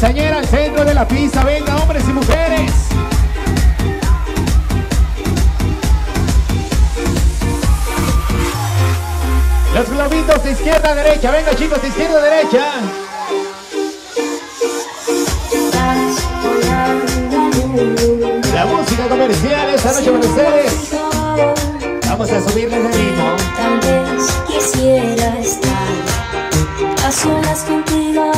quinceañera al centro de la pista. Venga, hombres y mujeres. Los globitos de izquierda a derecha. Venga, chicos, de izquierda a derecha. La música comercial esta noche para ustedes. Vamos a subirles el ritmo. Tal vez quisiera estar a solas contigo.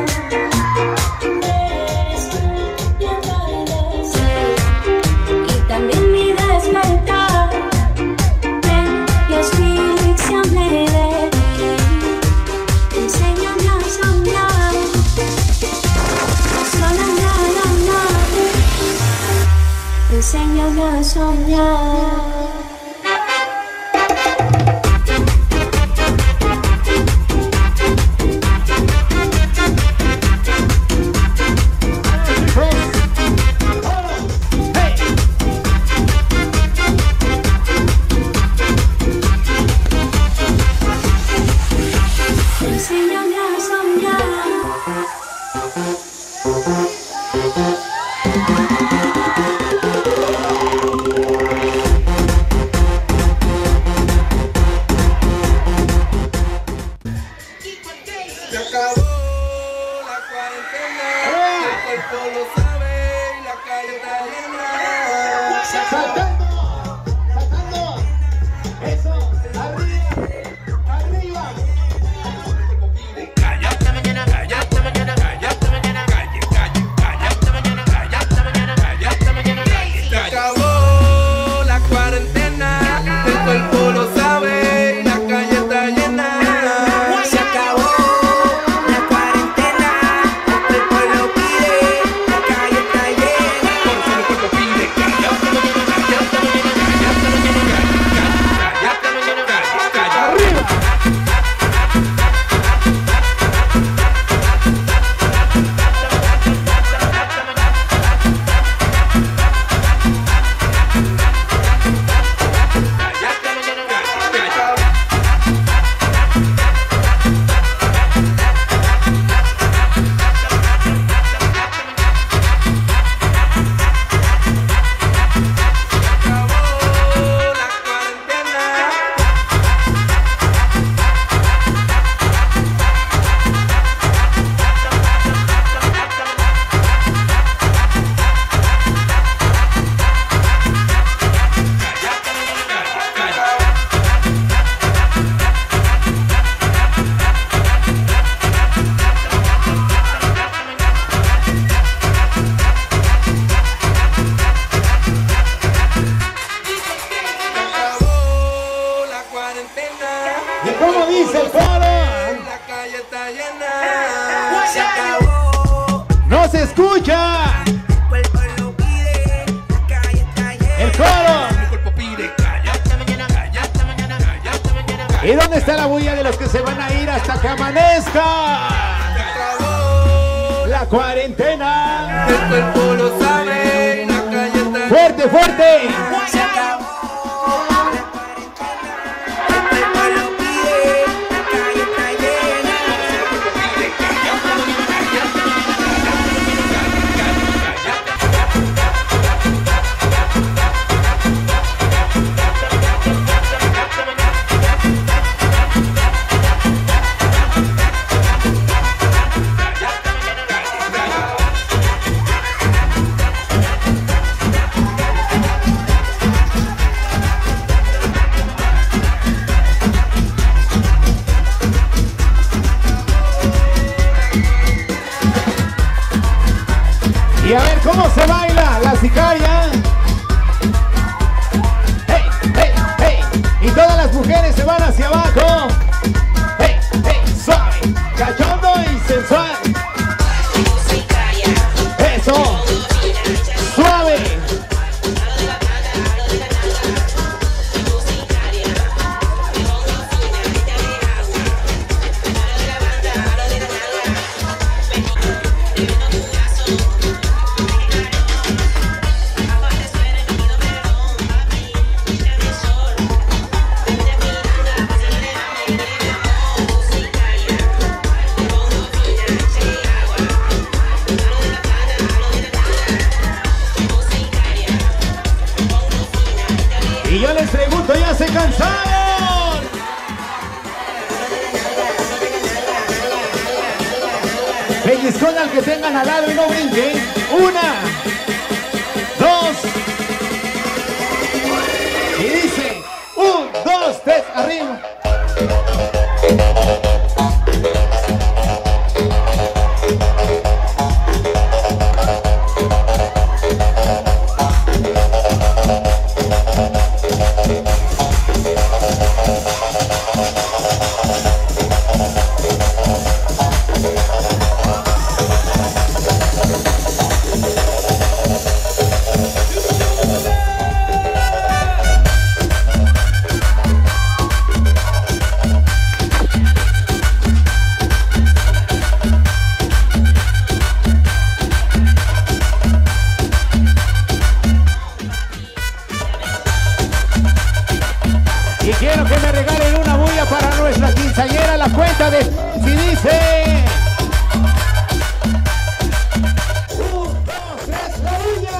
Y también mi despertar. Ven y asfixiame de ti. Enséñame a soñar. Enséñame a soñar. Enséñame a soñar. Se acabó la cuarentena, el cuerpo lo sabe y la calle está llena. Saltando, saltando. Eso, arriba, arriba. Cállate mañana, cállate mañana, cállate mañana, calle, calle, cállate mañana, cállate mañana, cállate mañana, calle. Se acabó la cuarentena, el cuerpo lo sabe y la calle está llena. Se acabó la cuarentena, el cuerpo lo pide, la calle está llena. Por eso el cuerpo pide, cállate mañana, cállate mañana, cállate mañana, cállate mañana, cállate. Arriba. ¿Y cómo dice el coro? La calle está llena. Se acabó. ¡No se escucha! Cuerpo lo pide. La calle está llena. ¡El coro! Mi cuerpo pide. Cállate mañana, cállate mañana, cállate mañana. ¿Y dónde está la bulla de los que se van a ir hasta que amanezca? Se acabó. La cuarentena. El cuerpo lo sabe. La calle está llena. ¡Fuerte, fuerte! Se acabó. El cuerpo lo pide. La calle está llena. Mi cuerpo pide. Cállate mañana, cállate Y yo les pregunto, ¿ya se cansaron? Pellizcón al que tengan al lado y no brinquen. 1, 2. Y dice, 1, 2, 3, arriba. Y quiero que me regalen una bulla para nuestra quinceañera, la cuenta de... Si dice... 1, 2, 3, la bulla.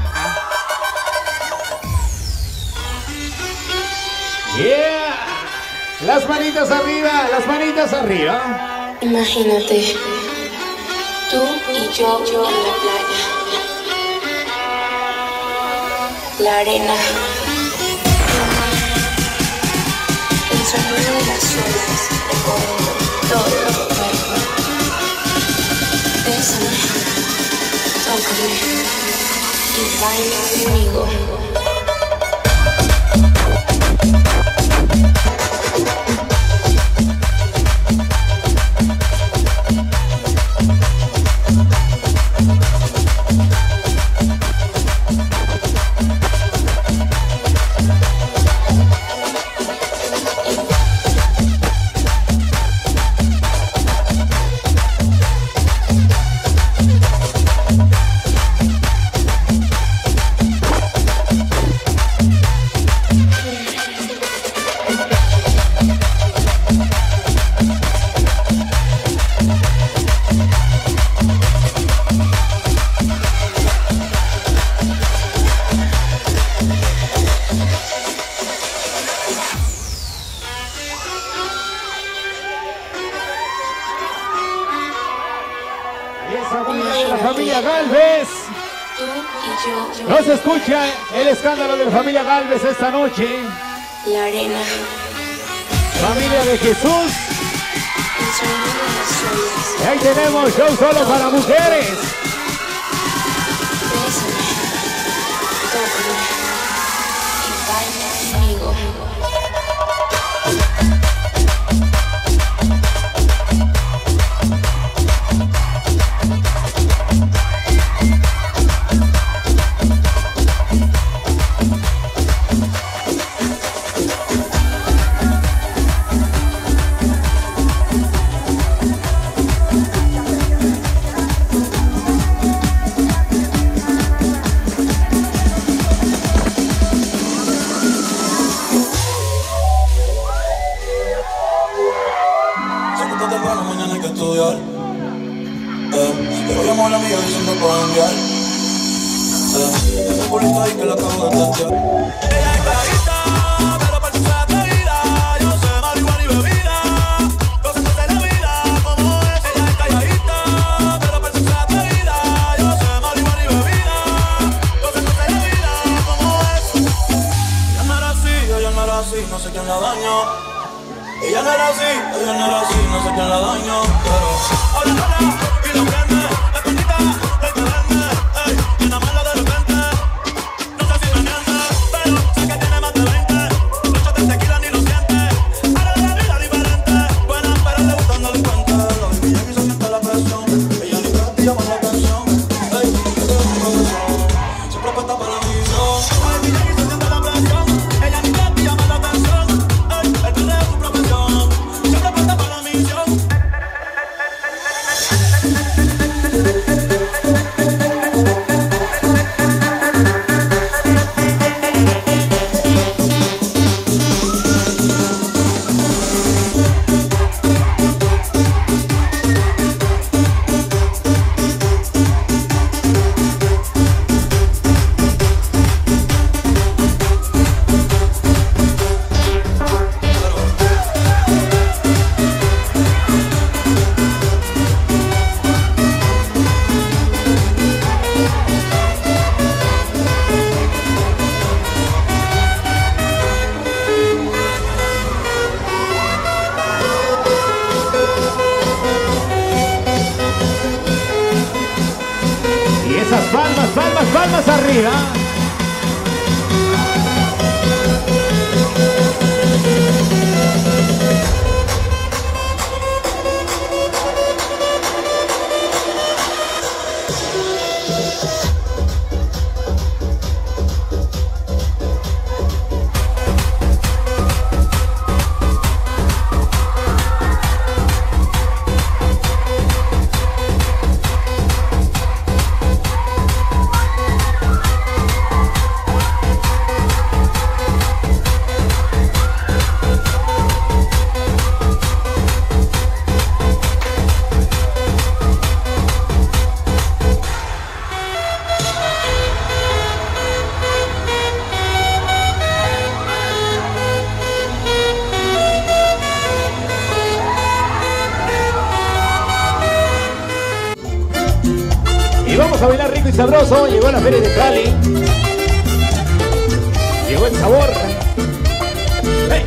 Yeah. Las manitas arriba, las manitas arriba. Imagínate, tú y yo en la playa, la arena, el sonido de las olas recorriendo todo tu cuerpo. Bésame, tócame y baila conmigo. La familia Galvez. Tú y yo, No se escucha el escándalo de la familia Galvez esta noche. la arena, Familia de Jesús. el sonido de las olas. Y ahí tenemos show solo para mujeres. Bésame, tócame y baila conmigo. Pero llamo a la amiga diciendo para enviar. Tengo bolito ahí que la acabo de testear. Ella es clarita, pero para su atrevida. Yo sé marihuana y bebida, cosas de la vida como es. Ella es calladita, pero para su atrevida. Yo sé marihuana y bebida, cosas de la vida como es. Ella no era así, no sé quién la dañó. Ella no era así, no sé quién la dañó. Pero ahora no la... Y lo prende, la conquista, la que vende, ey, y nada más la de repente. No sé si me miente, pero sé que tiene más de 20. Noches de tequila ni lo siente. Ahora la vida diferente. Buena, pero le gustan delincuentes. La baby llega y se siente la presión. Ella ni trata y llama la atención. Ey, que te da su profesión. Siempre apuesta para la misión. La baby llega y se siente la presión. Ella ni trata y llama la atención. Ey, el que de su profesión. Siempre apuesta para la misión. arriba. Y vamos a bailar rico y sabroso. Llegó la feria de Cali. Llegó el sabor. ¡Hey!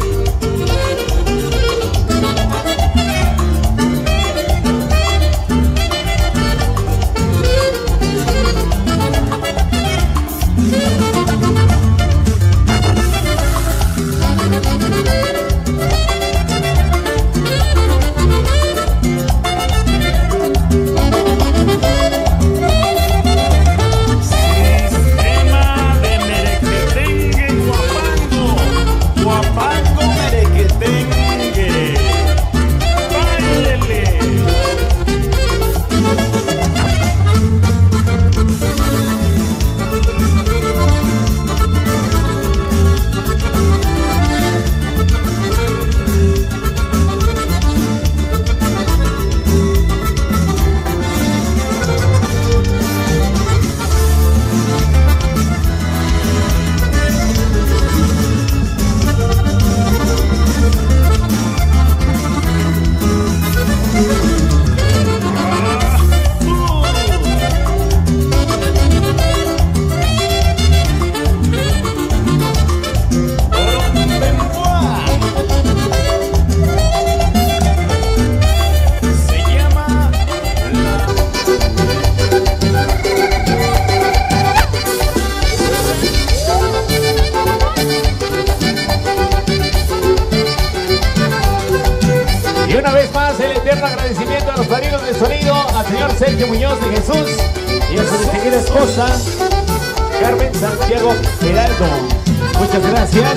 Una vez más, el eterno agradecimiento a los padrinos del sonido, al señor Sergio Muñoz de Jesús y a su distinguida esposa, Carmen Santiago Geraldo. Muchas gracias.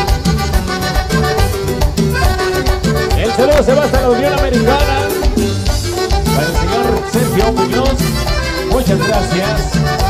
El saludo se va hasta la Unión Americana para el señor Sergio Muñoz. Muchas gracias.